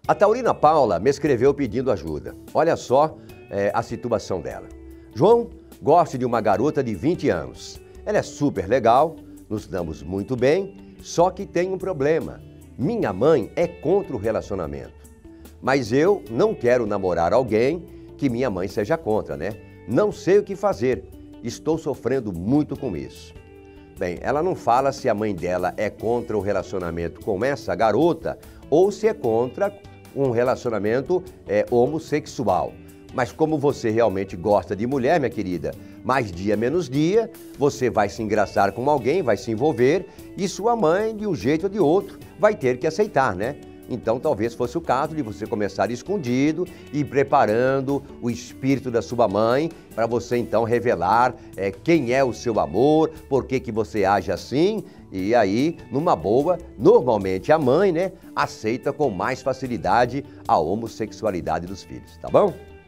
A Taurina Paula me escreveu pedindo ajuda. Olha só a situação dela. João, gosto de uma garota de 20 anos. Ela é super legal, nos damos muito bem, só que tem um problema. Minha mãe é contra o relacionamento. Mas eu não quero namorar alguém que minha mãe seja contra, né? Não sei o que fazer. Estou sofrendo muito com isso. Bem, ela não fala se a mãe dela é contra o relacionamento com essa garota ou se é contra um relacionamento homossexual. Mas como você realmente gosta de mulher, minha querida, mais dia menos dia, você vai se engraçar com alguém, vai se envolver e sua mãe, de um jeito ou de outro, vai ter que aceitar, né? Então, talvez fosse o caso de você começar escondido e preparando o espírito da sua mãe para você, então, revelar quem é o seu amor, por que você age assim. E aí, numa boa, normalmente a mãe, né, aceita com mais facilidade a homossexualidade dos filhos, tá bom?